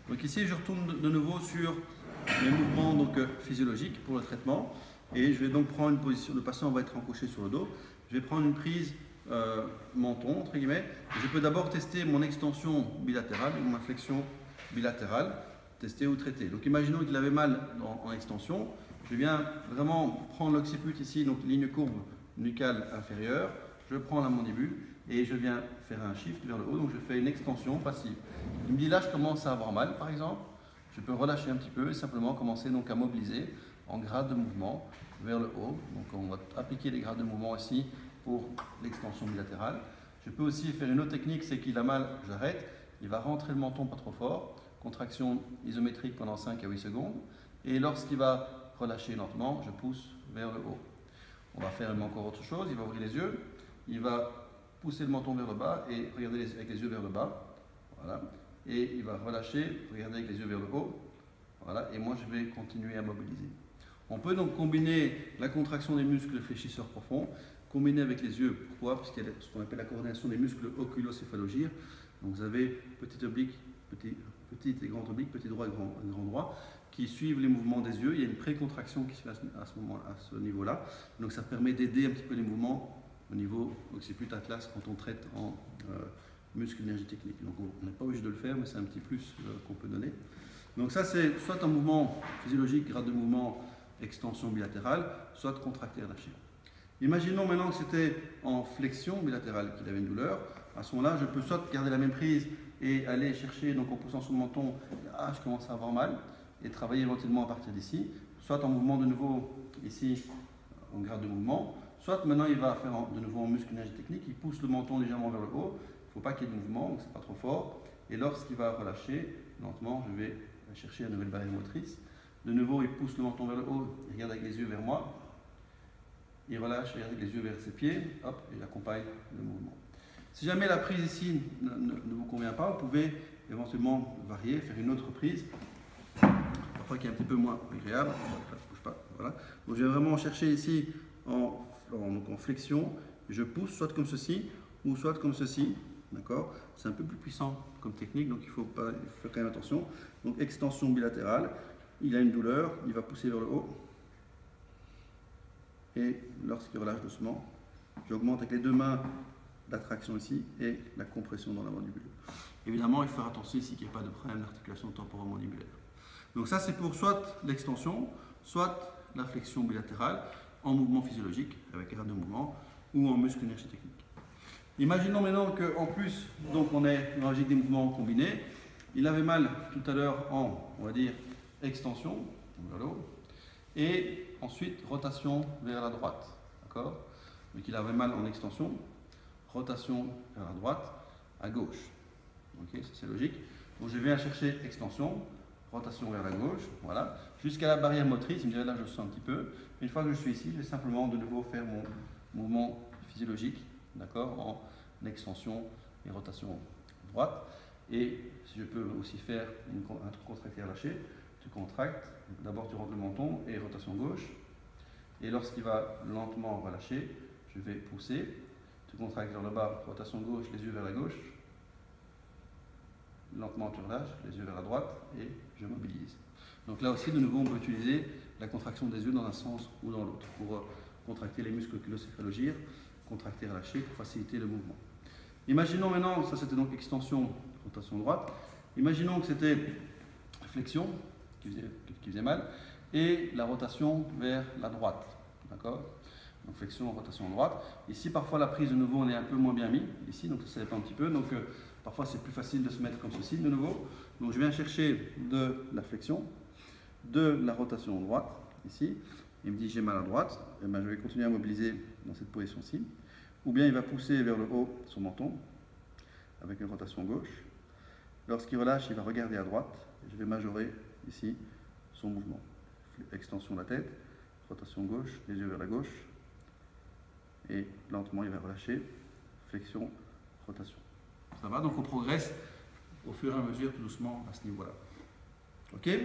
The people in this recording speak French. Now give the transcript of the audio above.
Donc ici, je retourne de nouveau sur les mouvements physiologiques pour le traitement. Et je vais donc prendre une position, le patient va être encouché sur le dos. Je vais prendre une prise menton, entre guillemets. Je peux d'abord tester mon extension bilatérale ou ma flexion bilatérale, tester ou traiter. Donc imaginons qu'il avait mal en extension. Je viens vraiment prendre l'occiput ici, donc ligne courbe nucale inférieure. Je prends la mandibule et je viens faire un shift vers le haut. Donc je fais une extension passive. Il me dit là, je commence à avoir mal, par exemple. Je peux relâcher un petit peu et simplement commencer donc à mobiliser en grade de mouvement vers le haut. Donc on va appliquer les grades de mouvement ici pour l'extension bilatérale. Je peux aussi faire une autre technique, c'est qu'il a mal, j'arrête. Il va rentrer le menton pas trop fort. Contraction isométrique pendant 5 à 8 secondes. Et lorsqu'il va relâcher lentement, je pousse vers le haut. On va faire encore autre chose. Il va ouvrir les yeux. Il va pousser le menton vers le bas et regarder avec les yeux vers le bas. Voilà. Et il va relâcher, regarder avec les yeux vers le haut. Voilà. Et moi, je vais continuer à mobiliser. On peut donc combiner la contraction des muscles fléchisseurs profonds, combiner avec les yeux. Pourquoi? Parce qu'il y a ce qu'on appelle la coordination des muscles oculocéphalogyres. Donc vous avez petit oblique, petit et grand oblique, petit droit et grand droit, qui suivent les mouvements des yeux. Il y a une précontraction qui se fait à ce niveau-là. Donc ça permet d'aider un petit peu les mouvements au niveau occiput atlas quand on traite en muscle énergie technique. Donc on n'est pas obligé de le faire, mais c'est un petit plus qu'on peut donner. Donc ça c'est soit un mouvement physiologique, grade de mouvement, extension bilatérale, soit contracté relâché. Imaginons maintenant que c'était en flexion bilatérale qu'il avait une douleur. À ce moment-là, je peux soit garder la même prise et aller chercher, donc en poussant sur le menton, ah, je commence à avoir mal, et travailler éventuellement à partir d'ici, soit en mouvement de nouveau ici, en grade de mouvement, soit maintenant il va faire de nouveau en muscle énergie technique, il pousse le menton légèrement vers le haut, il ne faut pas qu'il y ait de mouvement, donc c'est pas trop fort, et lorsqu'il va relâcher, lentement, je vais chercher la nouvelle barrière motrice. De nouveau, il pousse le menton vers le haut, il regarde avec les yeux vers moi, il relâche, il regarde avec les yeux vers ses pieds, hop, et il accompagne le mouvement. Si jamais la prise ici ne vous convient pas, vous pouvez éventuellement varier, faire une autre prise, parfois qui est un petit peu moins agréable. Ça ne bouge pas, voilà. Donc je vais vraiment chercher ici en flexion, je pousse soit comme ceci ou soit comme ceci, d'accord. C'est un peu plus puissant comme technique, donc il faut faire quand même attention. Donc extension bilatérale, il a une douleur, il va pousser vers le haut. Et lorsqu'il relâche doucement, j'augmente avec les deux mains la traction ici et la compression dans la mandibule. Évidemment, il faut faire attention ici qu'il n'y ait pas de problème d'articulation temporomandibulaire. Donc ça, c'est pour soit l'extension, soit la flexion bilatérale en mouvement physiologique, avec grade de mouvement, ou en muscle énergie technique. Imaginons maintenant qu'en plus, donc on est dans la logique des mouvements combinés. Il avait mal tout à l'heure en, on va dire, extension, vers le haut, et ensuite rotation vers la droite. D'accord? Donc il avait mal en extension, rotation vers la droite, à gauche. Ok, ça c'est logique. Donc je viens chercher extension, rotation vers la gauche, voilà, jusqu'à la barrière motrice. Il me dirait là je sens un petit peu. Une fois que je suis ici, je vais simplement de nouveau faire mon mouvement physiologique, d'accord, en extension et rotation droite. Et si je peux aussi faire un contracté relâché, tu contractes, d'abord tu rentres le menton et rotation gauche. Et lorsqu'il va lentement relâcher, je vais pousser, tu contractes vers le bas, rotation gauche, les yeux vers la gauche. Lentement tu relâches, les yeux vers la droite et je mobilise. Donc là aussi, de nouveau, on peut utiliser la contraction des yeux dans un sens ou dans l'autre pour contracter les muscles oculocéphalogyres, contracter, relâcher pour faciliter le mouvement. Imaginons maintenant, ça c'était donc extension, rotation droite. Imaginons que c'était flexion qui faisait mal et la rotation vers la droite. D'accord? Donc flexion, rotation droite. Ici, parfois la prise de nouveau, on est un peu moins bien mis. Ici, donc ça dépend un petit peu. Donc parfois c'est plus facile de se mettre comme ceci de nouveau. Donc je viens chercher de la flexion, de la rotation droite, ici. Il me dit j'ai mal à droite. Et bien, je vais continuer à mobiliser dans cette position-ci. Ou bien il va pousser vers le haut son menton avec une rotation gauche. Lorsqu'il relâche, il va regarder à droite. Et je vais majorer ici son mouvement. Extension de la tête, rotation gauche, les yeux vers la gauche. Et lentement, il va relâcher. Flexion, rotation. Ça va, donc on progresse au fur et à mesure, tout doucement, à ce niveau-là. OK ?